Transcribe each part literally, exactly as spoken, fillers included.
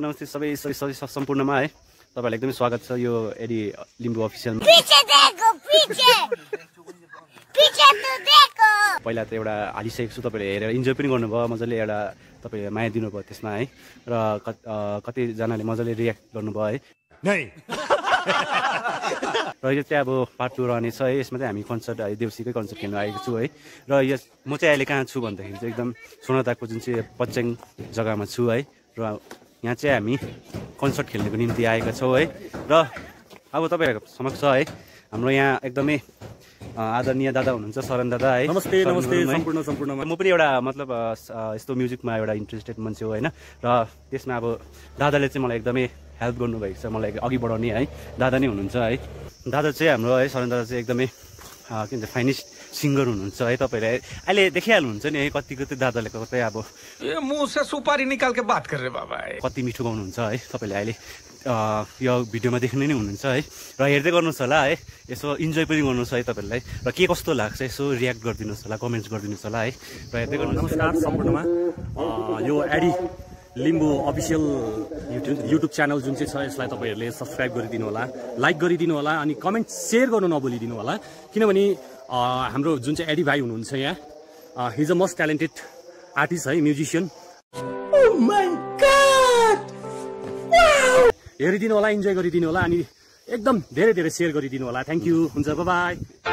नमस्ते सबै सबै सम्पूर्णमा है तपाईहरुलाई एकदमै स्वागत छ यो एडी लिम्बू अफिसियलमा। पहिला त एउटा हालिसकेको छु, तपाईहरुले हेरेर इन्जोय पनि गर्नुभयो, मजाले एउटा तपाईले माया दिनुभयो त्यसमा है, र कतिजनाले मजाले रियाक्ट गर्नुभयो है। र यो चाहिँ अब पार्ट टू रहनेछ है। यसमा चाहिँ हामी कन्सर्ट है देउसीकै कन्सर्ट खेल्न आएको छु है। र यस म चाहिँ अहिले कहाँ छु भन्दाखेरि चाहिँ एकदम सोनादाको जुन चाहिँ पच्च्याङ जग्गामा छु है। र यहाँ चाहिँ हामी कन्सर्ट खेल्नको निम्ति आएका छौँ है। र अब तपाईँहरूको समक्ष है हाम्रो यहाँ एकदमै आदरणीय दादा हुनुहुन्छ, शरण दादा है। नमस्ते नमस्ते सम्पूर्ण सम्पूर्णमा म पनि एउटा मतलब यस्तो म्युजिकमा एउटा इन्ट्रेस्टेड मान्छे हो होइन। र त्यसमा अब दादाले चाहिँ मलाई एकदमै हेल्प गर्नुभएको छ, मलाई अघि बढाउने है दादा नै हुनुहुन्छ है। दादा चाहिँ हाम्रो है शरण दादा चाहिँ एकदमै के भन्छ फाइनेस्ट सिङ्गर हुनुहुन्छ है। तपाईँले अहिले देखिहाल्नुहुन्छ नि है कति कति दादाले कतै अब ए मुंह से सुपारी निकाल के बात कर रे बाबा कति मिठो गाउनुहुन्छ है। तपाईँले अहिले यो भिडियोमा देख्नु नै हुनुहुन्छ है। र हेर्दै गर्नुहोस् होला है, यसो इन्जोय पनि गर्नुहोस् है तपाईँहरूलाई। र के कस्तो लाग्छ यसो रियाक्ट गरिदिनुहोस् होला, कमेन्ट्स गरिदिनुहोस् होला है। र हेर्दै गर्नुहोस्। नमस्कार सम्पूर्णमा, यो Eddie Limbu official YouTube YouTube channel जुन चाहिँ छ यसलाई तपाईँहरूले सब्सक्राइब गरिदिनु होला, लाइक गरिदिनु होला, अनि कमेन्ट सेयर गर्नु नभुलिदिनु होला। किनभने हाम्रो जुन चाहिँ एडी भाइ हुनुहुन्छ यहाँ, he is a most talented artist है, म्युजिसियन। हेरिदिनु होला, इन्जोय गरिदिनु होला, अनि एकदम धेरै धेरै सेयर गरिदिनु होला। थ्याङ्क यू, हुन्छ, बाइ बाइ।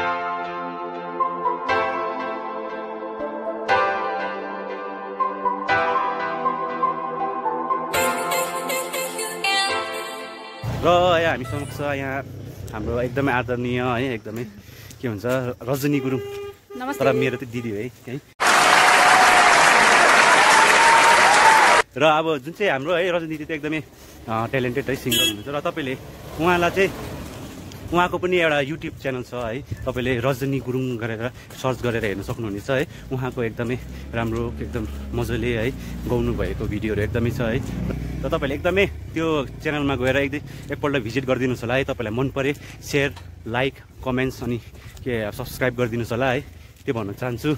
र यहाँ हामी समक्ष यहाँ हाम्रो एकदमै आदरणीय है, एकदमै के भन्छ रजनी गुरुङ, तर मेरो त दिदी है है। र अब जुन चाहिँ हाम्रो है रजनी दिदी चाहिँ एकदमै ट्यालेन्टेड है सिङ्गर हुनुहुन्छ। र तपाईँले उहाँलाई चाहिँ उहाँको पनि एउटा युट्युब च्यानल छ है, तपाईँले रजनी गुरुङ गरेर सर्च गरेर हेर्न सक्नुहुनेछ है। उहाँको एकदमै राम्रो एकदम मजाले है गाउनु भएको भिडियोहरू एकदमै छ है। र तपाईँले एकदमै त्यो च्यानलमा गएर एकदम एकपल्ट भिजिट गरिदिनुहोस् होला है। तपाईँलाई मन परे सेयर लाइक कमेन्ट्स अनि के सब्सक्राइब गरिदिनुहोस् होला है, त्यो भन्न चाहन्छु।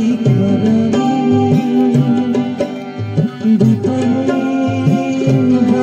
Bye.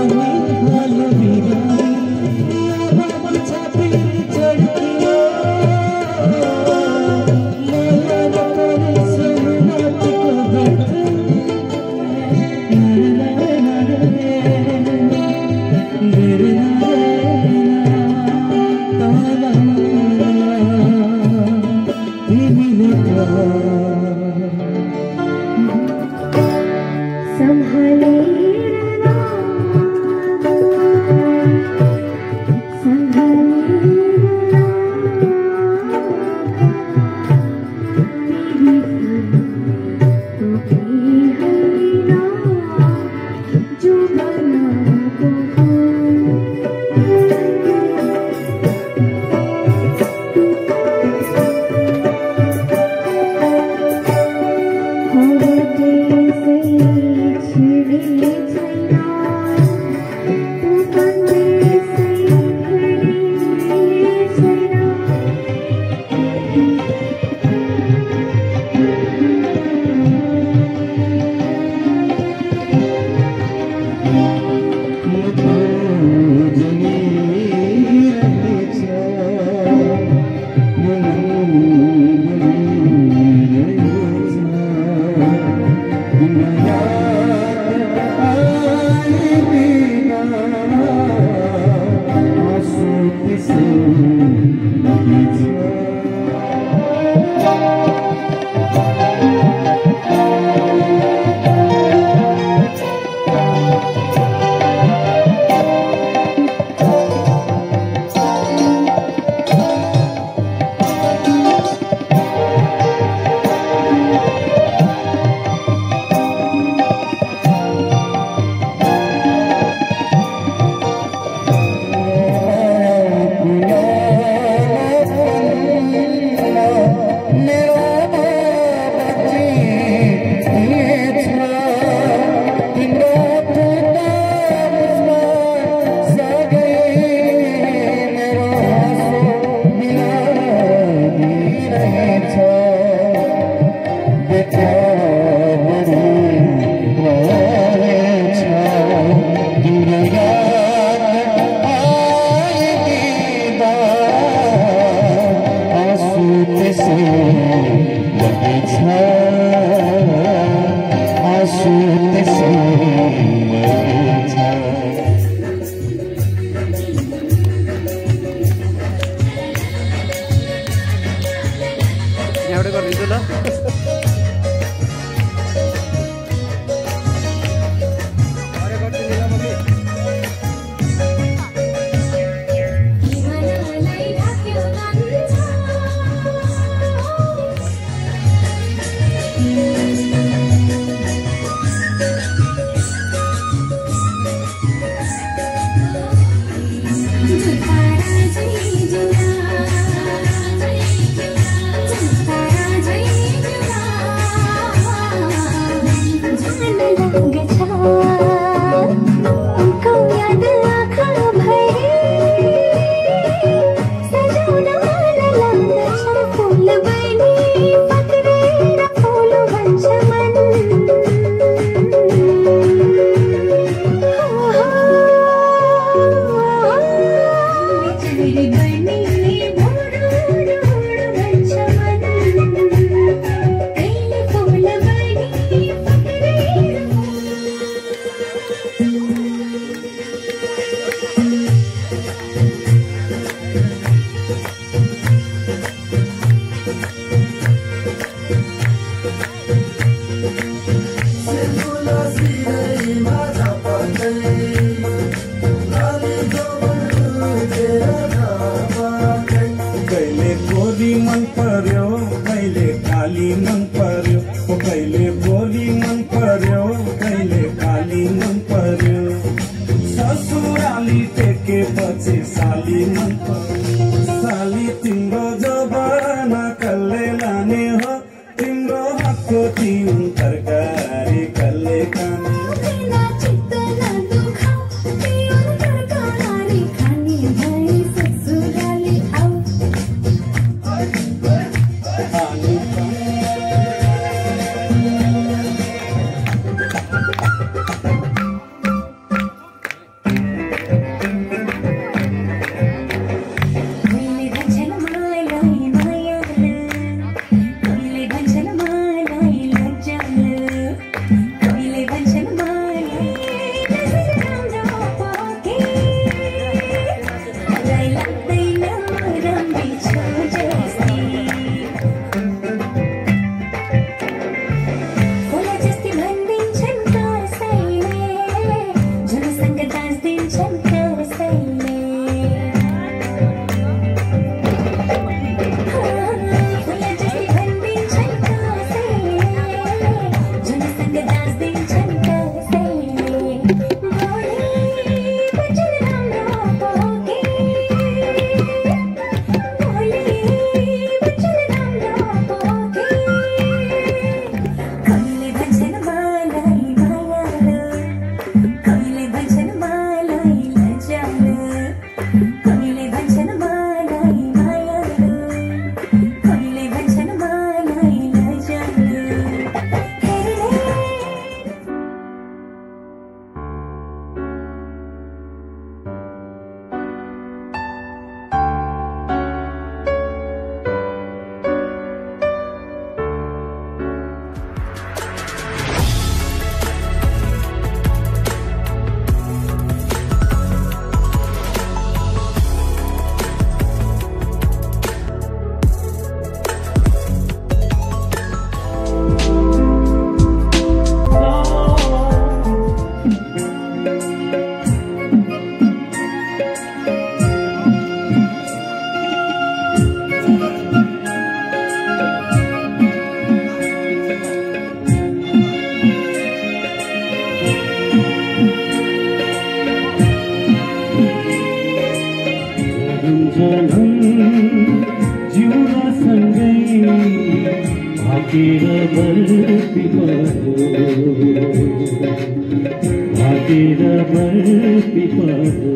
भाकेर बर्ती परो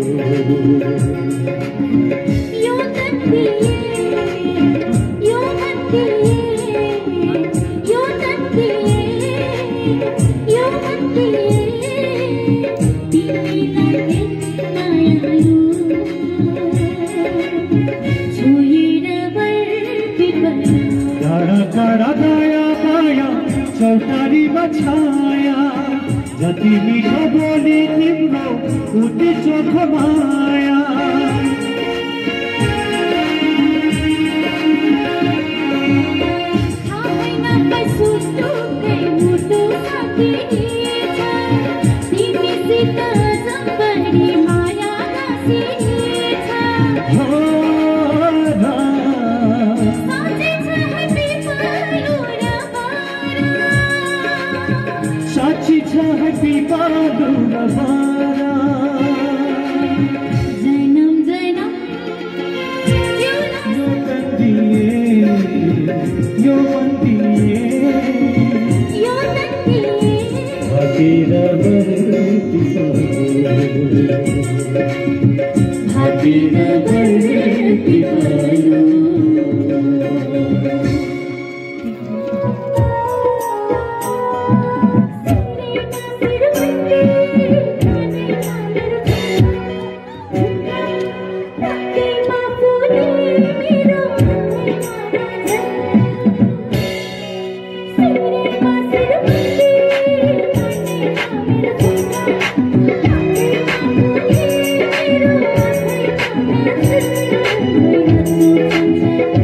यो तन्तिए यो तन्तिए यो तन्तिए यो तन्तिए तिमीलाई नयाँ छोएर बर्ती परो टाढा टाढा दया माया चौतारीमा छाया जति मिठो बोली तिम्रो उति चोखो माया थाहैमा कसुटुकै मुटु साथिएछ तिमीसित जम्बरी माया गाँसिएछ साँचै छ है पिपालु र बारा साँच्ची छ है पिपालु र बारा जनम जनम यो यो तन्दिए यो बन्दिए यो तन्तिए भाकेर बर्ती परो भाकेर बर्ती परो Thank you.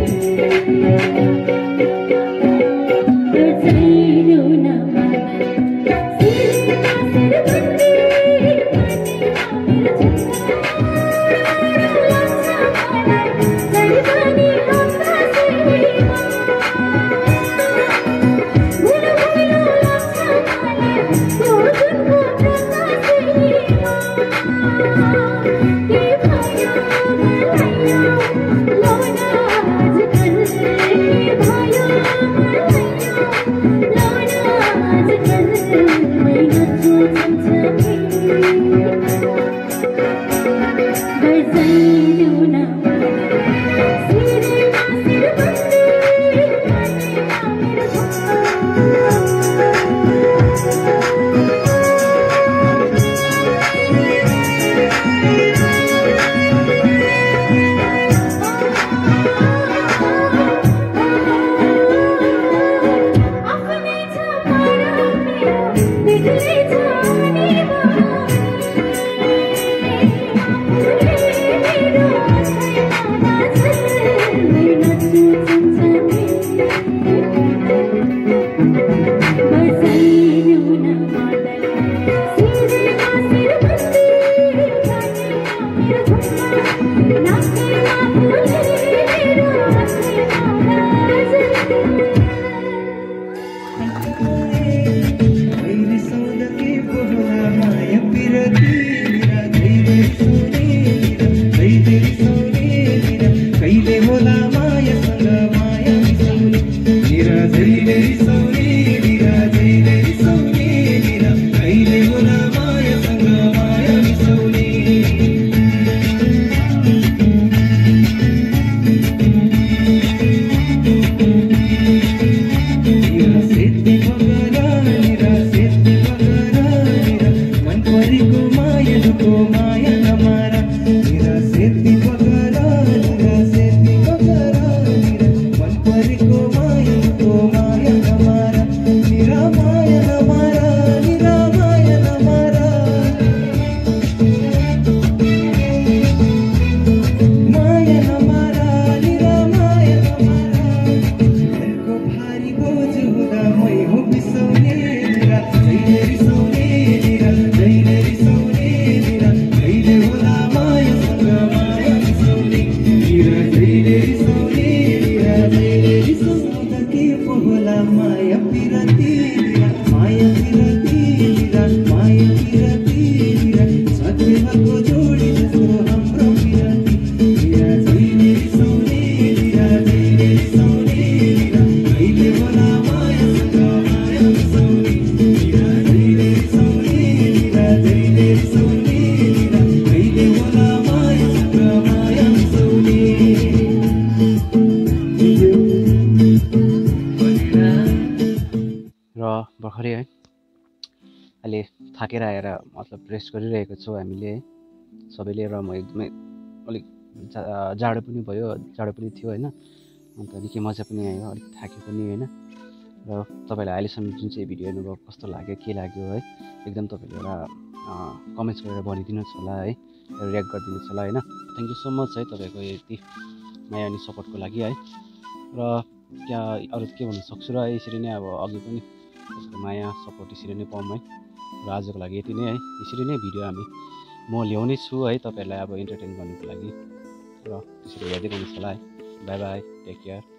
भर्खरै है अहिले थाकेर आएर मतलब रेस्ट गरिरहेको छौँ हामीले है सबैले। र म एकदमै अलिक जाडो पनि भयो, जाडो पनि थियो होइन, अन्त निकै मजा पनि आयो, अलिक थाक्यो पनि होइन। र तपाईँलाई अहिलेसम्म जुन चाहिँ भिडियो हेर्नुभयो कस्तो लाग्यो, के लाग्यो है, एकदम तपाईँले एउटा कमेन्ट्स गरेर भनिदिनुहोस् होला है, रियाक्ट गरिदिनुहोस् होला होइन। थ्याङ्क यू सो मच है तपाईँको यति माया अनि सपोर्टको लागि है। र क्या अरू के भन्नु सक्छु र यसरी नै अब अघि पनि तपाईँको माया सपोर्ट यसरी नै पाऊँ है। र आजको लागि यति नै है, यसरी नै भिडियो हामी म ल्याउने छु है तपाईँहरूलाई अब इन्टरटेन गर्नुको लागि। र त्यसरी हेर्दै गर्नुहोस् होला है। Bye bye, take care.